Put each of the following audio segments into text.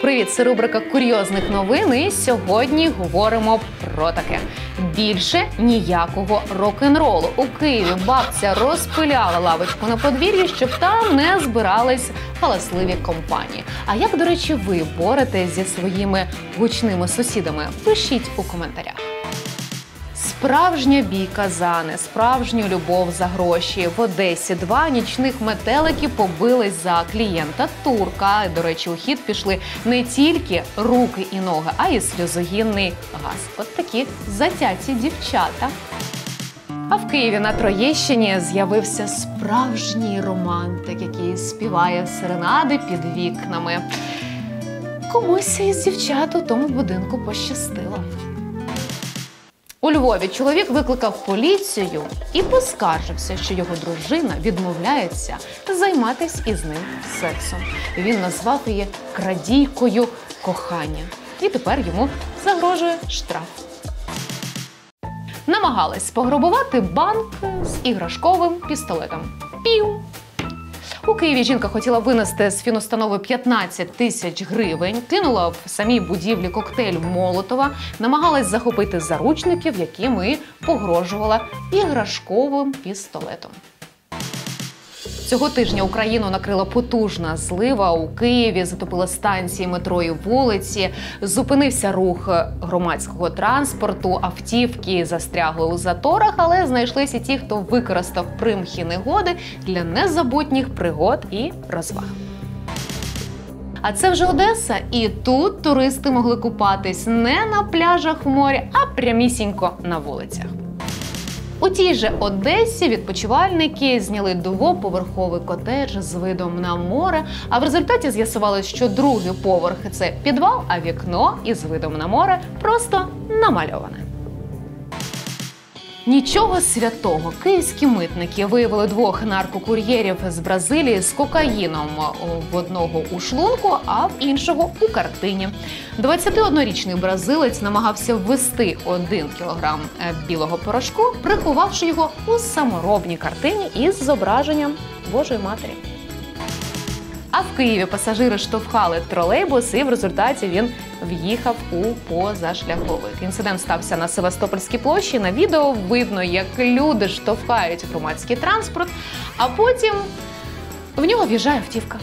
Привіт, це рубрика курйозних новин, і сьогодні говоримо про таке. Більше ніякого рок-н-ролу. У Києві бабця розпиляла лавочку на подвір'ї, щоб там не збирались галасливі компанії. А як, до речі, ви боретесь зі своїми гучними сусідами? Пишіть у коментарях. Справжня бійка за несправжню любов за гроші. В Одесі два нічних метелики побились за клієнта турка. До речі, у хід пішли не тільки руки і ноги, а й сльозогінний газ. От такі затяті дівчата. А в Києві на Троєщині з'явився справжній романтик, який співає серенади під вікнами. Комусь із дівчат у тому будинку пощастило. У Львові чоловік викликав поліцію і поскаржився, що його дружина відмовляється займатися із ним сексом. Він назвав її крадійкою кохання. І тепер йому загрожує штраф. Намагались пограбувати банк з іграшковим пістолетом. Пів! У Києві жінка хотіла винести з фінустанови 15 тисяч гривень, кинула в самій будівлі коктейль Молотова, намагалась захопити заручників, яким і погрожувала іграшковим пістолетом. Цього тижня Україну накрила потужна злива. У Києві затопила станції метро і вулиці, зупинився рух громадського транспорту, автівки застрягли у заторах, але знайшлися ті, хто використав примхи негоди для незабутніх пригод і розваг. А це вже Одеса, і тут туристи могли купатись не на пляжах в морі, а прямісінько на вулицях. У тій же Одесі відпочивальники зняли двоповерховий котедж з видом на море, а в результаті з'ясувалось, що другий поверх – це підвал, а вікно із видом на море просто намальоване. Нічого святого. Київські митники виявили двох наркокур'єрів з Бразилії з кокаїном. В одного у шлунку, а в іншого у картині. 21-річний бразилець намагався ввести 1 кілограм білого порошку, приховавши його у саморобній картині із зображенням Божої Матері. А в Києві пасажири штовхали тролейбус, і в результаті він в'їхав у позашляховик. Інцидент стався на Севастопольській площі. На відео видно, як люди штовхають громадський транспорт, а потім в нього в'їжджає автівка.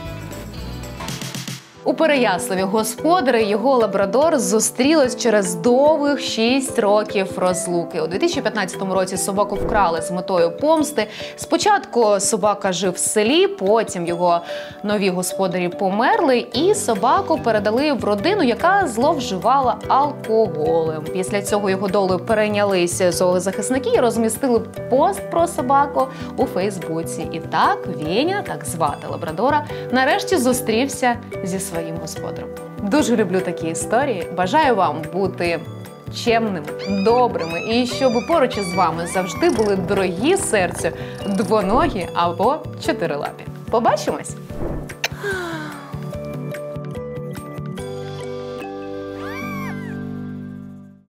У Переяславі господарі і його лабрадор зустрілись через довгих 6 років розлуки. У 2015 році собаку вкрали з метою помсти. Спочатку собака жив в селі, потім його нові господарі померли, і собаку передали в родину, яка зловживала алкоголем. Після цього його долею перейнялися зоозахисники і розмістили пост про собаку у Фейсбуці. І так Веня, так звати лабрадора, нарешті зустрівся зі своїм господарем. Дуже люблю такі історії. Бажаю вам бути чемними, добрими і щоб поруч із вами завжди були дорогі серцю двоногі або чотирилапі. Побачимось!